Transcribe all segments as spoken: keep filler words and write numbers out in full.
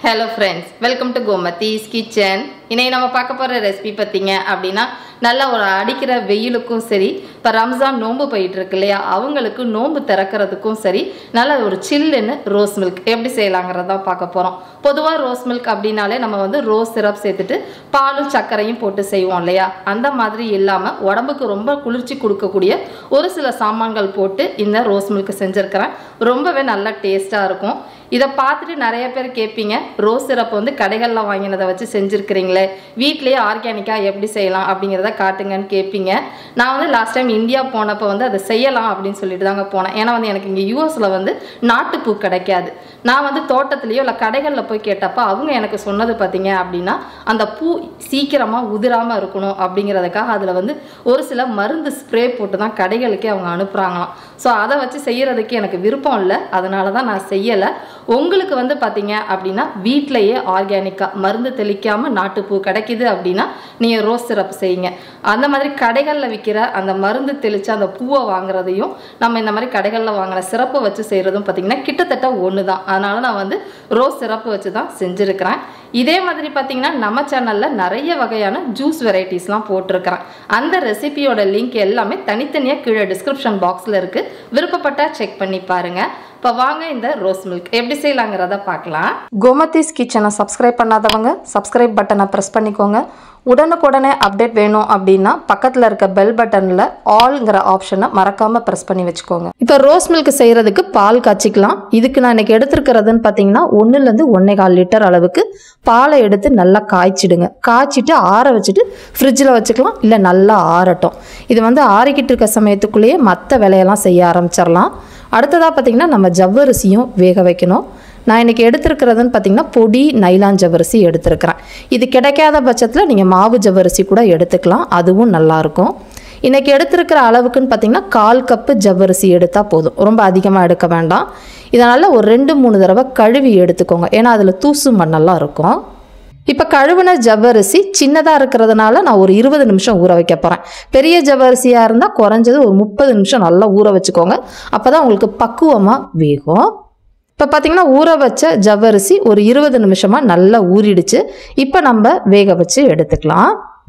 Hello friends, welcome to Gomathi's kitchen. இன்னைக்கு நம்ம பார்க்க போற ரெசிபி பத்திங்க அப்படினா நல்ல ஒரு அடிக்கிற வெயிலுக்கும் சரி இப்ப ரம்ஜான் நோன்பு போயிட்டு இருக்கு இல்லையா அவங்களுக்கு நோன்பு திறக்கிறதுக்கும் சரி நல்ல ஒரு சில்லுன்னு ரோஸ் மில்க் எப்படி செய்யலாம்ங்கறத பார்க்க போறோம். பொதுவா ரோஸ் மில்க் அப்படினாலே நம்ம வந்து ரோஸ் சிரப் சேர்த்துட்டு பாலும் சர்க்கரையும் போட்டு செய்வோம் இல்லையா அந்த மாதிரி இல்லாம உடம்புக்கு ரொம்ப குளிர்ச்சி கொடுக்க கூடிய ஒரு சில சாமான்கள் போட்டு இந்த ரோஸ் மில்க் செஞ்சிருக்கேன். ரொம்பவே நல்ல டேஸ்டா இருக்கும். இத பார்த்துட்டு நிறைய பேர் கேப்பீங்க ரோஸ் சிரப் வந்து கடைகள்ல வாங்கினத வச்சு செஞ்சிருக்கீங்களே வீட்லயே ஆர்கானிக்கா எப்படி செய்யலாம் அப்படிங்கறத காட்டுங்கன்னு கேப்பீங்க. நான் வந்து லாஸ்ட் டைம் இந்தியா போனப்ப வந்து அதை செய்யலாம் அப்படினு சொல்லிட்டு தாங்க போனேன். ஏனா வந்து எனக்கு இங்க யுஎஸ்ல வந்து நாட்டுப்பூ கிடைக்காது. நான் வந்து தோட்டத்திலயோ இல்ல கடைகள்ல போய் கேட்டப்ப அவங்க எனக்கு சொன்னது பாத்தீங்க அப்படினா அந்த பூ சீக்கிரமா உதிராம இருக்கணும் அப்படிங்கறதுக்காக அதுல வந்து ஒரு சில மருந்து ஸ்ப்ரே போட்டு தான் கடைகளுக்கே அவங்க அனுப்புறாங்களாம். சோ அதை வச்சு செய்யறதுக்கு எனக்கு விருப்பம் இல்ல. அதனால தான் நான் செய்யல. உங்களுக்கு வந்து பாத்தீங்க அப்படினா வீட்லயே ஆர்கானிக்கா மருந்து தெளிக்காம நாட்டுப்பூ கிடைக்குது அப்படினா நீங்க ரோஸ் சிரப் செய்யுங்க. அந்த மாதிரி கடைகள்ல விக்கிற அந்த மருந்து தெளிச்ச அந்த பூவை வாங்குறதையும் நம்ம இந்த மாதிரி கடைகள்ல வாங்குற சிரப்பை வச்சு செய்யறதும் பாத்தீங்கன்னா கிட்டத்தட்ட ஒண்ணுதான். அதனால நான் வந்து ரோஸ் சிரப் வச்சு தான் செஞ்சிருக்கிறேன். இதே மாதிரி பாத்தீங்கன்னா நம்ம சேனல்ல நிறைய வகையான ஜூஸ் வெரைட்டிஸ்லாம் போட்டிருக்கிறேன். அந்த ரெசிபியோட லிங்க் எல்லாமே தனித்தனியா கீழே டிஸ்கிரிப்ஷன் பாக்ஸ்ல இருக்கு. விருப்பப்பட்டா செக் பண்ணி பாருங்க. இப்போ வாங்க இந்த ரோஸ் மில்க் எப்படி செய்யலாங்கிறத பார்க்கலாம். கோமதிஸ் கிச்சனை சப்ஸ்கிரைப் பண்ணாதவங்க சப்ஸ்கிரைப் பட்டனை ப்ரெஸ் பண்ணிக்கோங்க. உடனுக்குடனே அப்டேட் வேணும் அப்படின்னா பக்கத்தில் இருக்க பெல் பட்டனில் ஆல்ங்கிற ஆப்ஷனை மறக்காமல் ப்ரெஸ் பண்ணி வச்சுக்கோங்க. இப்போ ரோஸ் மில்க் செய்கிறதுக்கு பால் காய்ச்சிக்கலாம். இதுக்கு நான் இன்றைக்கி எடுத்துருக்கிறதுன்னு பார்த்தீங்கன்னா ஒன்றுலேருந்து ஒன்றே கால் லிட்டர் அளவுக்கு பாலை எடுத்து நல்லா காய்ச்சிடுங்க. காய்ச்சிட்டு ஆற வச்சுட்டு ஃப்ரிட்ஜில் வச்சுக்கலாம், இல்லை நல்லா ஆறட்டும். இது வந்து ஆறிக்கிட்டு இருக்க சமயத்துக்குள்ளேயே மற்ற வேலையெல்லாம் செய்ய ஆரம்பிச்சிடலாம். அடுத்ததாக பார்த்திங்கன்னா நம்ம ஜவ்வரிசியும் வேக வைக்கணும். நான் இன்றைக்கி எடுத்துருக்கிறதுன்னு பார்த்திங்கன்னா பொடி நைலான் ஜவ்வரிசி எடுத்துருக்கிறேன். இது கிடைக்காத பட்சத்தில் நீங்கள் மாவு ஜவ்வரிசி கூட எடுத்துக்கலாம், அதுவும் நல்லாயிருக்கும். இன்றைக்கி எடுத்துருக்கிற அளவுக்குன்னு பார்த்திங்கன்னா கால் கப்பு ஜவ்வரிசி எடுத்தால் போதும், ரொம்ப அதிகமாக எடுக்க வேண்டாம். இதனால் ஒரு ரெண்டு மூணு தடவை கழுவி எடுத்துக்கோங்க, ஏன்னா அதில் தூசு மண்ணெல்லாம் இருக்கும். இப்போ கழுவின ஜவ்வரிசி சின்னதாக இருக்கிறதுனால நான் ஒரு இருபது நிமிஷம் ஊற வைக்க போகிறேன். பெரிய ஜவ்வரிசியாக இருந்தால் குறைஞ்சது ஒரு முப்பது நிமிஷம் நல்லா ஊற வச்சுக்கோங்க. அப்போ தான் உங்களுக்கு பக்குவமாக வேகும். இப்போ பார்த்தீங்கன்னா ஊற வச்ச ஜவ்வரிசி ஒரு இருபது நிமிஷமாக நல்லா ஊறிடுச்சு. இப்போ நம்ம வேக வச்சு எடுத்துக்கலாம்.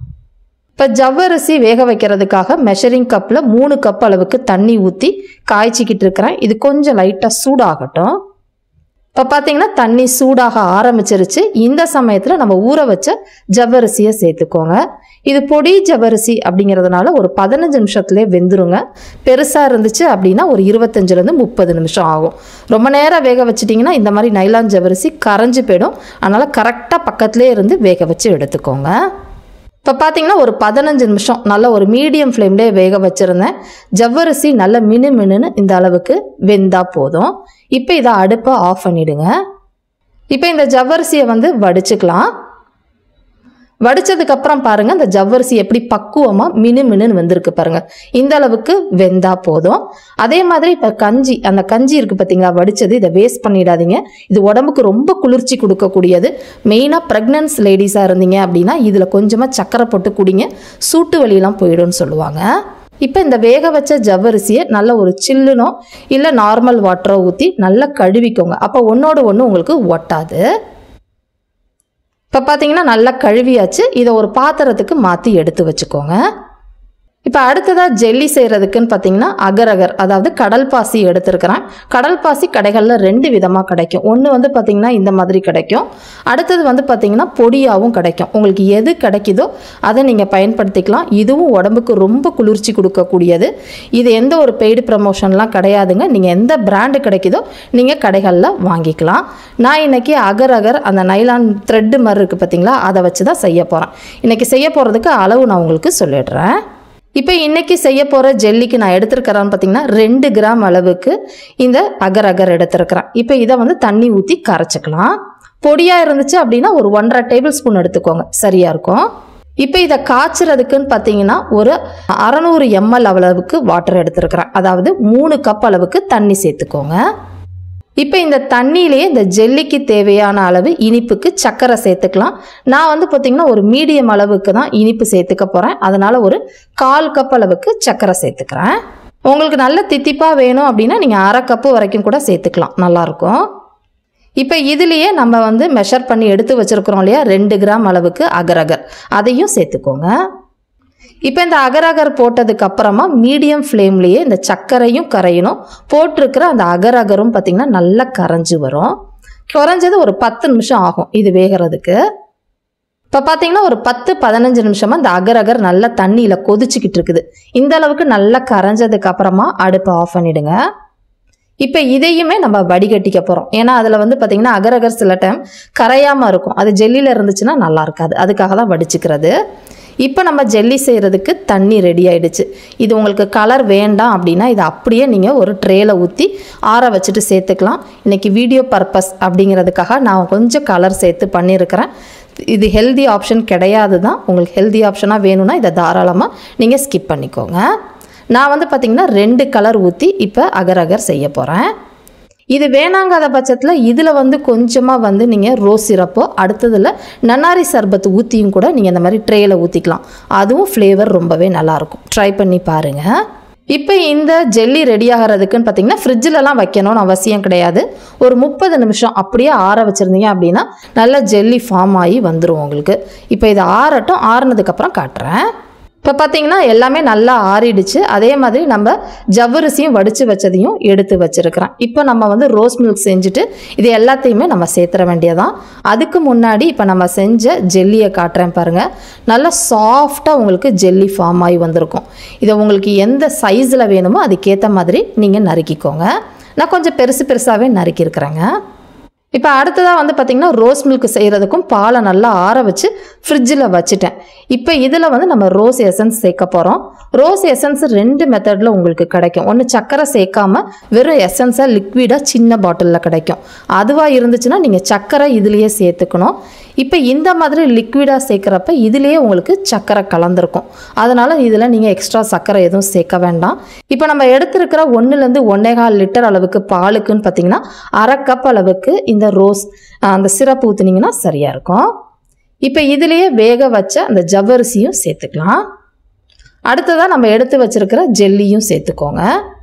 இப்போ ஜவ்வரிசி வேக வைக்கிறதுக்காக மெஷரிங் கப்பில் மூணு கப் அளவுக்கு தண்ணி ஊற்றி காய்ச்சிக்கிட்டு இருக்கிறேன். இது கொஞ்சம் லைட்டாக சூடாகட்டும். இப்போ பார்த்தீங்கன்னா தண்ணி சூடாக ஆரம்பிச்சிருச்சு. இந்த சமயத்தில் நம்ம ஊற வச்ச ஜவ்வரிசியை சேர்த்துக்கோங்க. இது பொடி ஜவ்வரிசி அப்படிங்கிறதுனால ஒரு பதினஞ்சு நிமிஷத்துலேயே வெந்துருங்க. பெருசாக இருந்துச்சு அப்படின்னா ஒரு இருபத்தஞ்சிலேருந்து முப்பது நிமிஷம் ஆகும். ரொம்ப நேரம் வேக வச்சிட்டிங்கன்னா இந்த மாதிரி நைலான் ஜவ்வரிசி கரைஞ்சி போயிடும். அதனால் கரெக்டாக பக்கத்துலேயே இருந்து வேக வச்சு எடுத்துக்கோங்க. இப்போ பார்த்தீங்கன்னா ஒரு பதினஞ்சு நிமிஷம் நல்ல ஒரு மீடியம் ஃப்ளேம்லேயே வேக வச்சுருந்தேன். ஜவ்வரிசி நல்ல மினு மினுன்னு இந்த அளவுக்கு வெந்தால் போதும். இப்போ இதை அடுப்பை ஆஃப் பண்ணிவிடுங்க. இப்போ இந்த ஜவ்வரிசியை வந்து வடிச்சுக்கலாம். வடிச்சதுக்கப்புறம் பாருங்கள் இந்த ஜவ்வரிசி எப்படி பக்குவமாக மினு மினுன்னு வந்திருக்கு பாருங்கள். இந்த அளவுக்கு வெந்தா போதும். அதே மாதிரி இப்போ கஞ்சி, அந்த கஞ்சி இருக்குது பார்த்தீங்களா வடித்தது, இதை வேஸ்ட் பண்ணிடாதீங்க. இது உடம்புக்கு ரொம்ப குளிர்ச்சி கொடுக்கக்கூடியது. மெயினாக ப்ரெக்னன்ஸ் லேடிஸாக இருந்தீங்க அப்படின்னா இதில் கொஞ்சமாக சக்கரை போட்டு குடிங்க, சூட்டு வலியெல்லாம் போயிடும்னு சொல்லுவாங்க. இப்போ இந்த வேக வச்ச ஜவ்வரிசியை நல்ல ஒரு சில்லுனோ இல்லை நார்மல் வாட்டரோ ஊற்றி நல்லா கழுவிக்கோங்க. அப்போ ஒன்றோடு ஒன்று உங்களுக்கு ஒட்டாது. இப்போ பார்த்தீங்கன்னா நல்லா கழுவியாச்சு. இதை ஒரு பாத்திரத்துக்கு மாற்றி எடுத்து வச்சுக்கோங்க. இப்போ அடுத்ததாக ஜெல்லி செய்கிறதுக்குன்னு பார்த்தீங்கன்னா அகர் அகர், அதாவது கடல் பாசி எடுத்துருக்கிறேன். கடல் பாசி கடைகளில் ரெண்டு விதமாக கிடைக்கும். ஒன்று வந்து பார்த்திங்கன்னா இந்த மாதிரி கிடைக்கும், அடுத்தது வந்து பார்த்திங்கன்னா பொடியாகவும் கிடைக்கும். உங்களுக்கு எது கிடைக்குதோ அதை நீங்கள் பயன்படுத்திக்கலாம். இதுவும் உடம்புக்கு ரொம்ப குளிர்ச்சி கொடுக்கக்கூடியது. இது எந்த ஒரு பெய்டு ப்ரமோஷன்லாம் கிடையாதுங்க. நீங்கள் எந்த பிராண்டு கிடைக்குதோ நீங்கள் கடைகளில் வாங்கிக்கலாம். நான் இன்றைக்கி அகர் அகர் அந்த நைலான் த்ரெட்டு மாதிரி இருக்குது பார்த்திங்களா, அதை வச்சு தான் செய்ய போகிறேன். இன்றைக்கி செய்ய போகிறதுக்கு அளவு நான் உங்களுக்கு சொல்லிடுறேன். இப்போ இன்றைக்கி செய்ய போகிற ஜெல்லிக்கு நான் எடுத்துருக்கிறேன்னு பார்த்தீங்கன்னா ரெண்டு கிராம் அளவுக்கு இந்த அகர் அகர் எடுத்துருக்கிறேன். இப்போ இதை வந்து தண்ணி ஊற்றி கரைச்சிக்கலாம். பொடியாக இருந்துச்சு அப்படின்னா ஒரு ஒன்றரை டேபிள் ஸ்பூன் எடுத்துக்கோங்க, சரியாக இருக்கும். இப்போ இதை காய்ச்சறதுக்குன்னு பார்த்தீங்கன்னா ஒரு அறநூறு எம்எல் அளவுக்கு வாட்டர் எடுத்துருக்கிறேன். அதாவது மூணு கப் அளவுக்கு தண்ணி சேர்த்துக்கோங்க. இப்போ இந்த தண்ணியிலேயே இந்த ஜெல்லிக்கு தேவையான அளவு இனிப்புக்கு சர்க்கரை சேர்த்துக்கலாம். நான் வந்து பார்த்திங்கன்னா ஒரு மீடியம் அளவுக்கு தான் இனிப்பு சேர்த்துக்க போகிறேன். அதனால் ஒரு கால் கப் அளவுக்கு சர்க்கரை சேர்த்துக்கிறேன். உங்களுக்கு நல்ல தித்திப்பாக வேணும் அப்படின்னா நீங்கள் அரை கப்பு வரைக்கும் கூட சேர்த்துக்கலாம், நல்லாயிருக்கும். இப்போ இதுலேயே நம்ம வந்து மெஷர் பண்ணி எடுத்து வச்சுருக்கிறோம் இல்லையா ரெண்டு கிராம் அளவுக்கு அகர் அகர் அதையும் சேர்த்துக்கோங்க. இப்போ இந்த அகர் அகர் போட்டதுக்கு அப்புறமா மீடியம் ஃப்ளேம்லேயே இந்த சர்க்கரையும் கரையணும். போட்டிருக்கிற அந்த அகர் அகரும் பார்த்திங்கன்னா நல்லா கரைஞ்சி வரும். குறைஞ்சது ஒரு பத்து நிமிஷம் ஆகும் இது வேகிறதுக்கு. இப்போ பார்த்தீங்கன்னா ஒரு பத்து பதினஞ்சு நிமிஷமாக இந்த அகர் அகர் நல்லா தண்ணியில் கொதிச்சுக்கிட்டு இருக்குது. இந்த அளவுக்கு நல்லா கரைஞ்சதுக்கு அப்புறமா அடுப்பை ஆஃப் பண்ணிவிடுங்க. இப்போ இதையுமே நம்ம வடிகட்டிக்க போகிறோம். ஏன்னா அதில் வந்து பார்த்திங்கன்னா அகர் அகர் சில டைம் கரையாமல் இருக்கும். அது ஜெல்லியில் இருந்துச்சுன்னா நல்லா இருக்காது. அதுக்காக தான் வடிச்சுக்கிறது. இப்போ நம்ம ஜெல்லி செய்கிறதுக்கு தண்ணி ரெடி ஆகிடுச்சு. இது உங்களுக்கு கலர் வேண்டாம் அப்படின்னா இதை அப்படியே நீங்கள் ஒரு ட்ரேயில் ஊற்றி ஆற வச்சுட்டு சேர்த்துக்கலாம். இன்றைக்கி வீடியோ பர்பஸ் அப்படிங்கிறதுக்காக நான் கொஞ்சம் கலர் சேர்த்து பண்ணியிருக்கிறேன். இது ஹெல்தி ஆப்ஷன் கிடையாது தான். உங்களுக்கு ஹெல்தி ஆப்ஷனாக வேணும்னா இதை தாராளமாக நீங்கள் ஸ்கிப் பண்ணிக்கோங்க. நான் வந்து பார்த்திங்கன்னா ரெண்டு கலர் ஊற்றி இப்போ அகர் அகர் செய்ய போகிறேன். இது வேணாங்காத பட்சத்தில் இதில் வந்து கொஞ்சமாக வந்து நீங்கள் ரோஸ் சிரப்போ அடுத்ததில் நன்னாரி சர்பத்து ஊற்றியும் கூட நீங்கள் இந்த மாதிரி ட்ரேயில் ஊற்றிக்கலாம். அதுவும் ஃப்ளேவர் ரொம்பவே நல்லாயிருக்கும். ட்ரை பண்ணி பாருங்கள். இப்போ இந்த ஜெல்லி ரெடி ஆகிறதுக்குன்னு பார்த்தீங்கன்னா ஃப்ரிட்ஜிலலாம் வைக்கணும்னு அவசியம் கிடையாது. ஒரு முப்பது நிமிஷம் அப்படியே ஆற வச்சுருந்தீங்க அப்படின்னா நல்ல ஜெல்லி ஃபார்ம் ஆகி வந்துடும் உங்களுக்கு. இப்போ இதை ஆறட்டும். ஆறுனதுக்கப்புறம் காட்டுறேன். இப்போ பார்த்தீங்கன்னா எல்லாமே நல்லா ஆறிடுச்சு. அதே மாதிரி நம்ம ஜவ்வரிசியும் வடித்து வச்சதையும் எடுத்து வச்சுருக்கிறேன். இப்போ நம்ம வந்து ரோஸ் மில்க் செஞ்சுட்டு இது எல்லாத்தையுமே நம்ம சேர்த்துற வேண்டியதான். அதுக்கு முன்னாடி இப்போ நம்ம செஞ்ச ஜெல்லியை காட்டுறேன் பாருங்கள். நல்லா சாஃப்டாக உங்களுக்கு ஜெல்லி ஃபார்ம் ஆகி வந்திருக்கும். இதை உங்களுக்கு எந்த சைஸில் வேணுமோ அதுக்கேற்ற மாதிரி நீங்கள் நறுக்கிக்கோங்க. நான் கொஞ்சம் பெருசு பெருசாகவே நறுக்கியிருக்கிறேங்க. இப்போ அடுத்ததாக வந்து பார்த்திங்கன்னா ரோஸ் மில்க் செய்கிறதுக்கும் பாலை நல்லா ஆற வச்சு ஃப்ரிட்ஜில் வச்சுட்டேன். இப்போ இதில் வந்து நம்ம ரோஸ் எசன்ஸ் சேர்க்க போகிறோம். ரோஸ் எசன்ஸ் ரெண்டு மெத்தடில் உங்களுக்கு கிடைக்கும். ஒன்று சர்க்கரை சேர்க்காம வெறும் எசன்ஸாக லிக்விடாக சின்ன பாட்டிலில் கிடைக்கும். அதுவாக இருந்துச்சுன்னா நீங்கள் சர்க்கரை இதுலேயே சேர்த்துக்கணும். இப்போ இந்த மாதிரி லிக்விடாக சேர்க்குறப்ப இதுலேயே உங்களுக்கு சர்க்கரை கலந்துருக்கும். அதனால் இதில் நீங்கள் எக்ஸ்ட்ரா சர்க்கரை எதுவும் சேர்க்க வேண்டாம். இப்போ நம்ம எடுத்துருக்கிற ஒன்றுலேருந்து ஒன்றேகால் லிட்டர் அளவுக்கு பாலுக்குன்னு பார்த்தீங்கன்னா அரை கப் அளவுக்கு இந்த ரோஸ் அந்த சிரப்பு ஊற்றுனீங்கன்னா சரியாக இருக்கும். இப்போ இதுலேயே வேக வச்ச அந்த ஜவ்வரிசியும் சேர்த்துக்கலாம். அடுத்ததாக நம்ம எடுத்து வச்சுருக்கிற ஜெல்லியும் சேர்த்துக்கோங்க.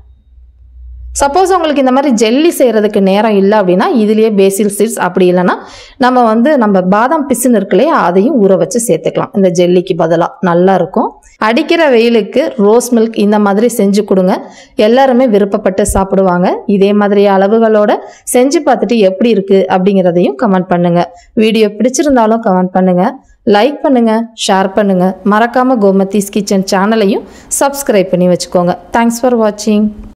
சப்போஸ் உங்களுக்கு இந்த மாதிரி ஜெல்லி செய்கிறதுக்கு நேரம் இல்லை அப்படின்னா இதுலேயே பேசில் சீட்ஸ் அப்படி இல்லைன்னா நம்ம வந்து நம்ம பாதாம் பிசின் இருக்குல்லையே அதையும் ஊற வச்சு சேர்த்துக்கலாம். இந்த ஜெல்லிக்கு பதிலாக நல்லா இருக்கும். அடிக்கிற வெயிலுக்கு ரோஸ் மில்க் இந்த மாதிரி செஞ்சு கொடுங்க. எல்லாருமே விருப்பப்பட்டு சாப்பிடுவாங்க. இதே மாதிரி அளவுகளோட செஞ்சு பார்த்துட்டு எப்படி இருக்குது அப்படிங்கிறதையும் கமெண்ட் பண்ணுங்கள். வீடியோ பிடிச்சிருந்தாலும் கமெண்ட் பண்ணுங்கள். லைக் பண்ணுங்கள், ஷேர் பண்ணுங்கள். மறக்காமல் கோமதிஸ் கிச்சன் சேனலையும் சப்ஸ்கிரைப் பண்ணி வச்சுக்கோங்க. தேங்க்ஸ் ஃபார் வாட்சிங்.